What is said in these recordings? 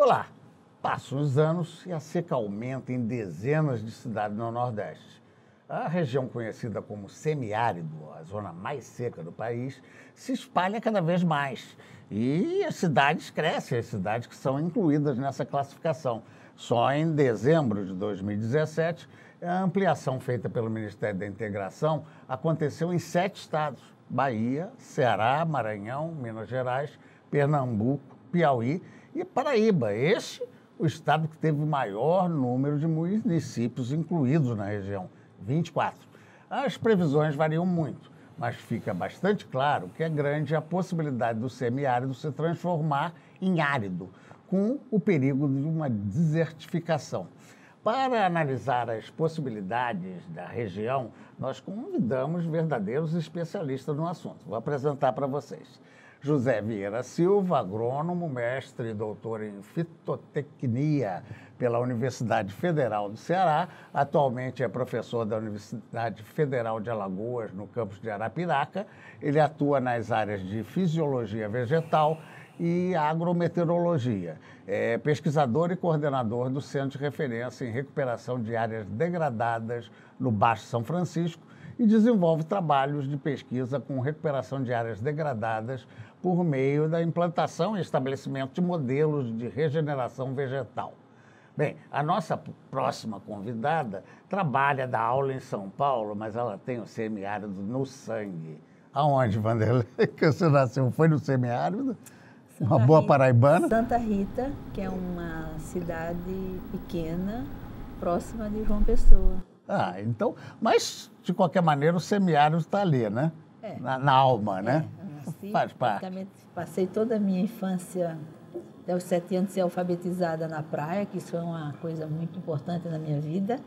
Olá, passam os anos e a seca aumenta em dezenas de cidades no Nordeste. A região conhecida como semiárido, a zona mais seca do país, se espalha cada vez mais. E as cidades crescem, as cidades que são incluídas nessa classificação. Só em dezembro de 2017, a ampliação feita pelo Ministério da Integração aconteceu em 7 estados: Bahia, Ceará, Maranhão, Minas Gerais, Pernambuco, Piauí e Paraíba. Este o estado que teve o maior número de municípios incluídos na região, 24. As previsões variam muito, mas fica bastante claro que é grande a possibilidade do semiárido se transformar em árido, com o perigo de uma desertificação. Para analisar as possibilidades da região, nós convidamos verdadeiros especialistas no assunto. Vou apresentar para vocês. José Vieira Silva, agrônomo, mestre e doutor em fitotecnia pela Universidade Federal do Ceará. Atualmente é professor da Universidade Federal de Alagoas, no campus de Arapiraca. Ele atua nas áreas de fisiologia vegetal e agrometeorologia. É pesquisador e coordenador do Centro de Referência em Recuperação de Áreas Degradadas no Baixo São Francisco e desenvolve trabalhos de pesquisa com recuperação de áreas degradadas por meio da implantação e estabelecimento de modelos de regeneração vegetal. Bem, a nossa próxima convidada trabalha, dá aula em São Paulo, mas ela tem o semiárido no sangue. Aonde, Vanderlei, que você nasceu? Foi no semiárido? Uma boa paraibana? Santa Rita, que é uma cidade pequena, próxima de João Pessoa. Ah, então, mas de qualquer maneira o semiárido está ali, né? É. Na alma, né? Eu nasci, Faz parte. praticamente passei toda a minha infância, até os 7 anos, ser alfabetizada na praia, que isso é uma coisa muito importante na minha vida.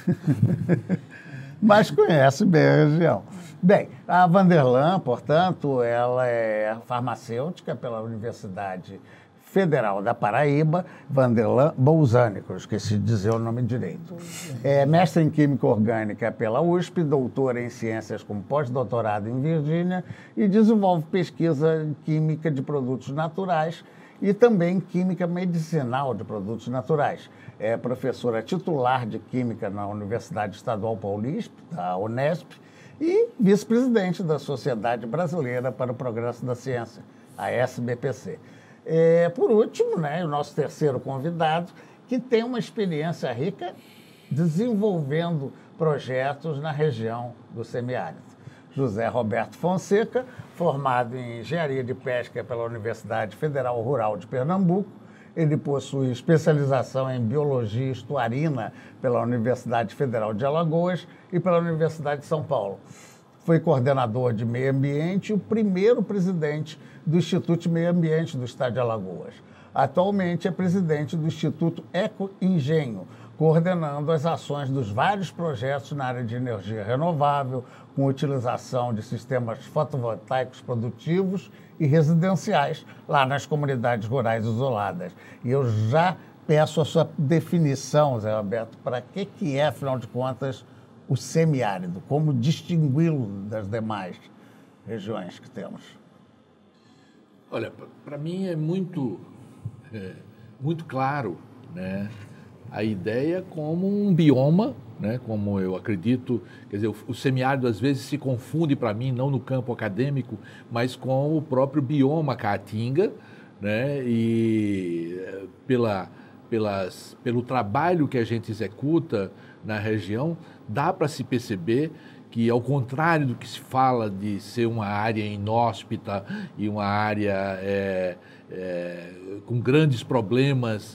Mas conhece bem a região. Bem, a Vanderlan, portanto, ela é farmacêutica pela Universidade Federal da Paraíba, Vanderlan Bolzânico, esqueci de dizer o nome direito. É mestre em Química Orgânica pela USP, doutora em Ciências com pós-doutorado em Virgínia e desenvolve pesquisa em Química de Produtos Naturais e também Química Medicinal de Produtos Naturais. É professora titular de Química na Universidade Estadual Paulista, da Unesp, e vice-presidente da Sociedade Brasileira para o Progresso da Ciência, a SBPC. Por último, né, o nosso terceiro convidado, que tem uma experiência rica desenvolvendo projetos na região do semiárido. José Roberto Fonseca, formado em Engenharia de Pesca pela Universidade Federal Rural de Pernambuco. Ele possui especialização em Biologia Estuarina pela Universidade Federal de Alagoas e pela Universidade de São Paulo. Foi coordenador de Meio Ambiente e o primeiro presidente do Instituto de Meio Ambiente do Estado de Alagoas. Atualmente é presidente do Instituto Ecoengenho, coordenando as ações dos vários projetos na área de energia renovável, com utilização de sistemas fotovoltaicos produtivos e residenciais lá nas comunidades rurais isoladas. E eu já peço a sua definição, Zé Roberto, para que é, afinal de contas, o semiárido? Como distingui-lo das demais regiões que temos? Olha, para mim é muito claro, né, a ideia como um bioma, né, como eu acredito, quer dizer, o semiárido às vezes se confunde para mim, não no campo acadêmico, mas com o próprio bioma caatinga, né, e pelo trabalho que a gente executa na região, dá para se perceber que, ao contrário do que se fala de ser uma área inóspita e uma área com grandes problemas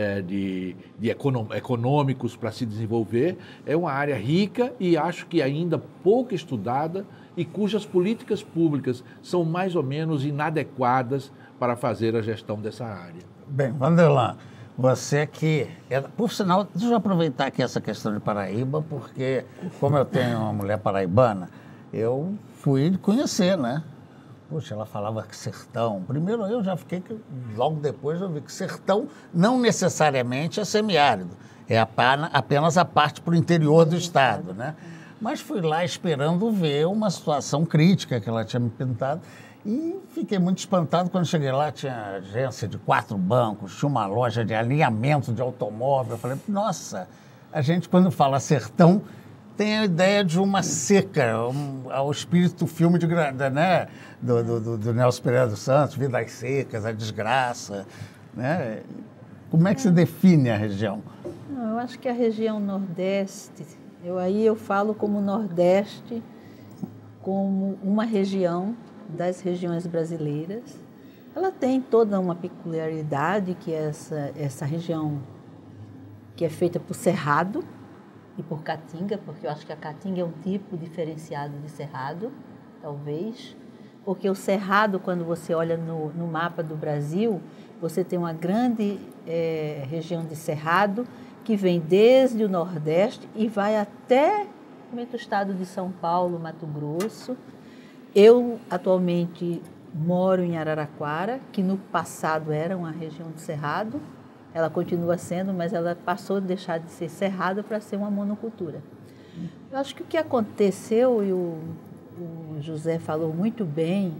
econômicos para se desenvolver, é uma área rica e acho que ainda pouco estudada e cujas políticas públicas são mais ou menos inadequadas para fazer a gestão dessa área. Bem, Vanderlan, você que... Por sinal, deixa eu aproveitar aqui essa questão de Paraíba, porque como eu tenho uma mulher paraibana, eu fui conhecer, né? Puxa, ela falava que sertão. Primeiro eu já fiquei, logo depois eu vi que sertão não necessariamente é semiárido, é apenas a parte para o interior do estado, né? Mas fui lá esperando ver uma situação crítica que ela tinha me pintado E fiquei muito espantado quando cheguei lá, tinha agência de 4 bancos, tinha uma loja de alinhamento de automóvel. Eu falei, nossa, a gente quando fala sertão tem a ideia de uma seca, ao espírito filme né, do Nelson Pereira dos Santos, Vidas Secas, a desgraça. Né? Como é que se define a região? Não, eu acho que a região Nordeste, eu falo como Nordeste, como uma região das regiões brasileiras. Ela tem toda uma peculiaridade, que é essa região que é feita por cerrado e por caatinga, porque eu acho que a caatinga é um tipo diferenciado de cerrado, talvez, porque o cerrado, quando você olha no mapa do Brasil, você tem uma grande região de cerrado que vem desde o Nordeste e vai até o estado de São Paulo, Mato Grosso. Eu, atualmente, moro em Araraquara, que no passado era uma região de cerrado. Ela continua sendo, mas ela passou a deixar de ser cerrado para ser uma monocultura. Eu acho que o que aconteceu, e o José falou muito bem,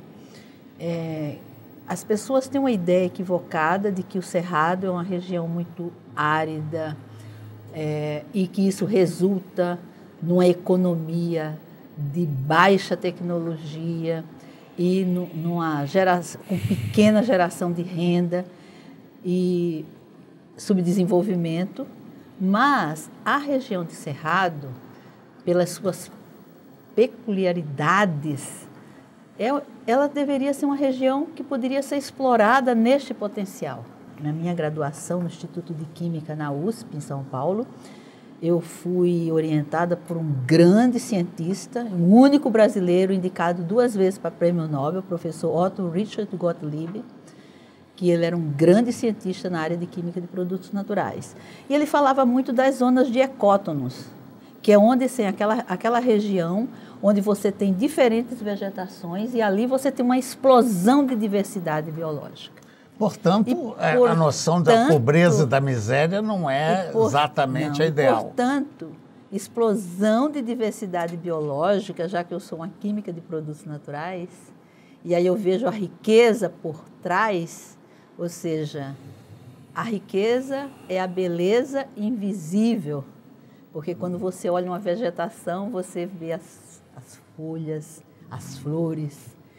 as pessoas têm uma ideia equivocada de que o cerrado é uma região muito árida e que isso resulta numa economia de baixa tecnologia e numa geração, com pequena geração de renda e subdesenvolvimento, mas a região de Cerrado, pelas suas peculiaridades, ela deveria ser uma região que poderia ser explorada neste potencial. Na minha graduação no Instituto de Química na USP, em São Paulo, eu fui orientada por um grande cientista, o único brasileiro indicado 2 vezes para prêmio Nobel, o professor Otto Richard Gottlieb, que ele era um grande cientista na área de química de produtos naturais. E ele falava muito das zonas de ecótonos, que é onde tem aquela região onde você tem diferentes vegetações e ali você tem uma explosão de diversidade biológica. Portanto, a noção da pobreza e da miséria não é exatamente a ideal. Portanto, explosão de diversidade biológica, já que eu sou uma química de produtos naturais, e aí eu vejo a riqueza por trás, ou seja, a riqueza é a beleza invisível, porque quando você olha uma vegetação, você vê as folhas, as flores,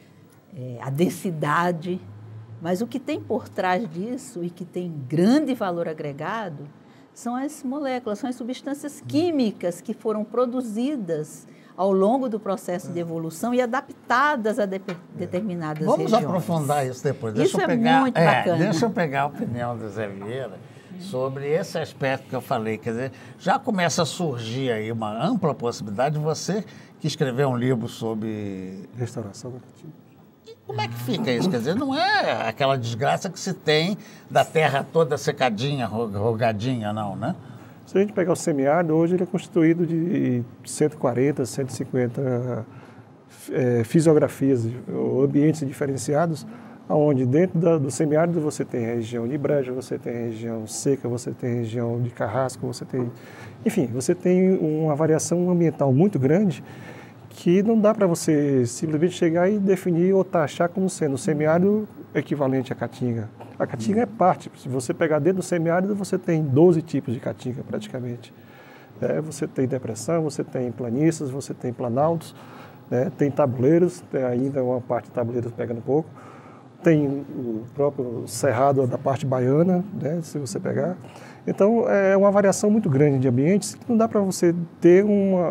a densidade. Mas o que tem por trás disso e que tem grande valor agregado são as moléculas, são as substâncias químicas que foram produzidas ao longo do processo de evolução e adaptadas a determinadas regiões. Vamos aprofundar isso depois. Isso é muito bacana. Deixa eu pegar a opinião do Zé Vieira sobre esse aspecto que eu falei. Quer dizer, já começa a surgir aí uma ampla possibilidade de você que escreveu um livro sobre restauração da caatinga. Como é que fica isso? Quer dizer, não é aquela desgraça que se tem da terra toda secadinha, rogadinha, não, né? Se a gente pegar o semiárido, hoje ele é constituído de 140, 150 fisiografias, ou ambientes diferenciados, onde dentro do semiárido você tem a região de breja, você tem a região seca, você tem a região de carrasco, enfim, você tem uma variação ambiental muito grande, que não dá para você simplesmente chegar e definir ou taxar como sendo o semiárido equivalente à caatinga. A caatinga é parte. Se você pegar dentro do semiárido, você tem 12 tipos de caatinga praticamente. Você tem depressão, você tem planícies, você tem planaltos, tem tabuleiros, tem ainda uma parte de tabuleiros pegando pouco. Tem o próprio cerrado da parte baiana, se você pegar. Então, é uma variação muito grande de ambientes que não dá para você ter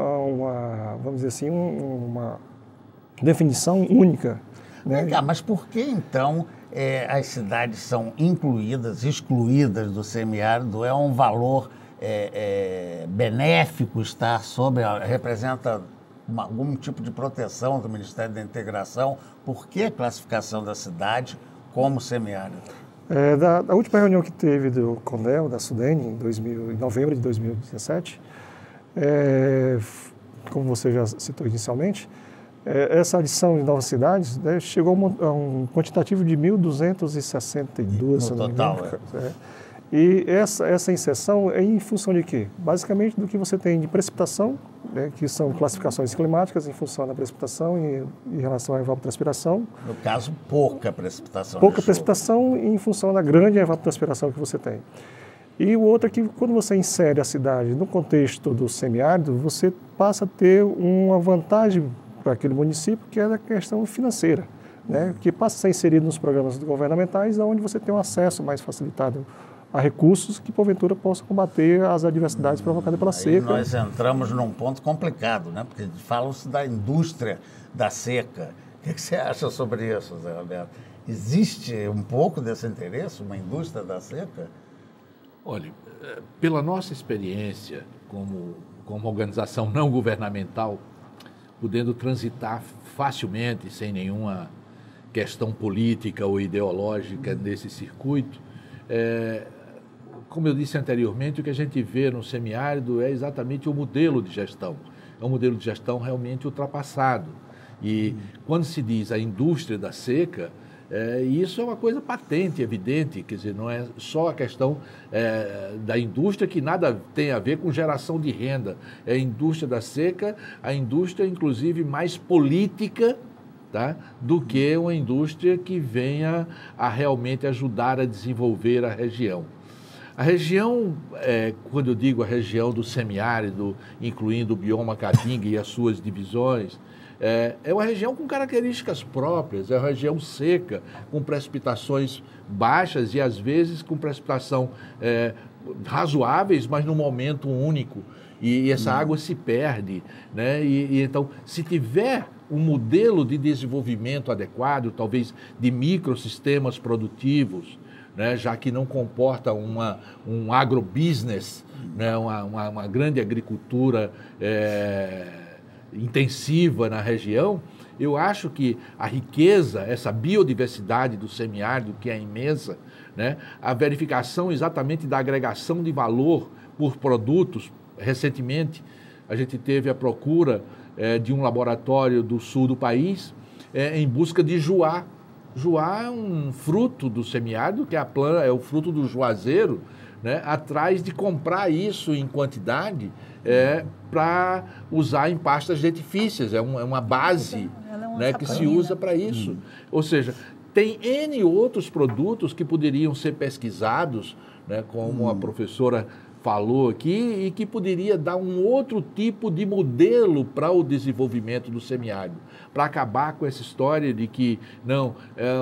vamos dizer assim, uma definição única. Né? Mas por que, então, as cidades são excluídas do semiárido? É um valor benéfico estar representa algum tipo de proteção do Ministério da Integração? Por que a classificação da cidade como semiárido? Da última reunião que teve do CONDEL, da SUDENE, em novembro de 2017, como você já citou inicialmente, essa adição de novas cidades chegou a um quantitativo de 1.262, no total, E essa inserção é em função de quê? Basicamente do que você tem de precipitação, né, que são classificações climáticas em função da precipitação em relação à evapotranspiração. No caso, pouca precipitação. Pouca precipitação em função da grande evapotranspiração que você tem. E o outro é que quando você insere a cidade no contexto do semiárido, você passa a ter uma vantagem para aquele município, que é a questão financeira, né, que passa a ser inserido nos programas governamentais, onde você tem um acesso mais facilitado a recursos que, porventura, possam combater as adversidades provocadas pela seca. Nós entramos num ponto complicado, né? Porque falam-se da indústria da seca. O que você acha sobre isso, Zé Roberto? Existe um pouco desse interesse, uma indústria da seca? Olha, pela nossa experiência como organização não governamental, podendo transitar facilmente, sem nenhuma questão política ou ideológica nesse circuito, como eu disse anteriormente, o que a gente vê no semiárido é exatamente o modelo de gestão. É um modelo de gestão realmente ultrapassado. E quando se diz a indústria da seca, isso é uma coisa patente, evidente, quer dizer, não é só a questão da indústria que nada tem a ver com geração de renda. É a indústria da seca, a indústria inclusive mais política, tá, do que uma indústria que venha a realmente ajudar a desenvolver a região. A região, quando eu digo a região do semiárido, incluindo o bioma Caatinga e as suas divisões, é uma região com características próprias, é uma região seca, com precipitações baixas e às vezes com precipitação razoáveis, mas num momento único. E essa água se perde, né? E então, se tiver um modelo de desenvolvimento adequado, talvez de microsistemas produtivos, né, já que não comporta um agrobusiness, né, uma grande agricultura intensiva na região, eu acho que a riqueza, essa biodiversidade do semiárido, que é imensa, né, a verificação exatamente da agregação de valor por produtos. Recentemente, a gente teve a procura de um laboratório do sul do país em busca de juá. Juá é um fruto do semiárido, que é o fruto do juazeiro, né, atrás de comprar isso em quantidade para usar em pastas dentifícias. É uma base, né, que se usa para isso. Ou seja, tem N outros produtos que poderiam ser pesquisados, né, como a professora falou aqui, e que poderia dar um outro tipo de modelo para o desenvolvimento do semiárido, para acabar com essa história de que, não,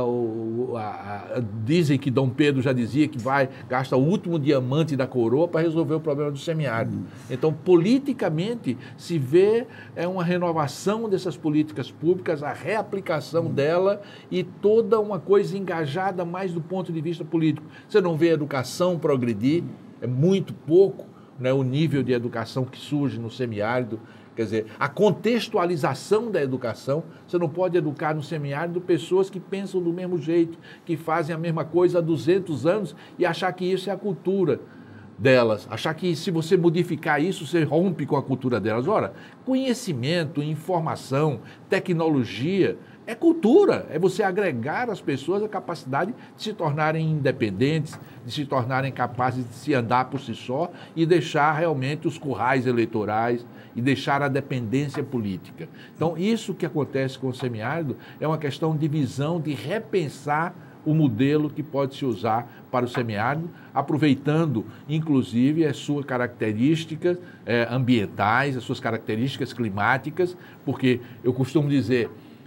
dizem que Dom Pedro já dizia que gasta o último diamante da coroa para resolver o problema do semiárido. Então, politicamente, se vê uma renovação dessas políticas públicas, a reaplicação dela e toda uma coisa engajada mais do ponto de vista político. Você não vê a educação progredir, é muito pouco, né, o nível de educação que surge no semiárido. Quer dizer, a contextualização da educação, você não pode educar no semiárido pessoas que pensam do mesmo jeito, que fazem a mesma coisa há 200 anos e achar que isso é a cultura delas, achar que se você modificar isso, você rompe com a cultura delas. Ora, conhecimento, informação, tecnologia é cultura, é você agregar às pessoas a capacidade de se tornarem independentes, de se tornarem capazes de se andar por si só e deixar realmente os currais eleitorais e deixar a dependência política. Então, isso que acontece com o semiárido é uma questão de visão, de repensar o modelo que pode se usar para o semiárido, aproveitando, inclusive, as suas características ambientais, as suas características climáticas, porque eu costumo dizer,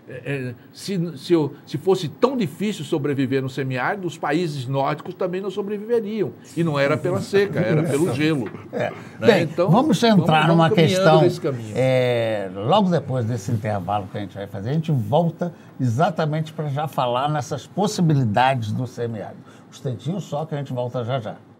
se fosse tão difícil sobreviver no semiárido, os países nórdicos também não sobreviveriam. E não era pela seca, era pelo gelo. Né? Bem, então, vamos entrar numa questão, logo depois desse intervalo que a gente vai fazer, a gente volta exatamente para já falar nessas possibilidades do semiárido. Um instantinho só que a gente volta já já.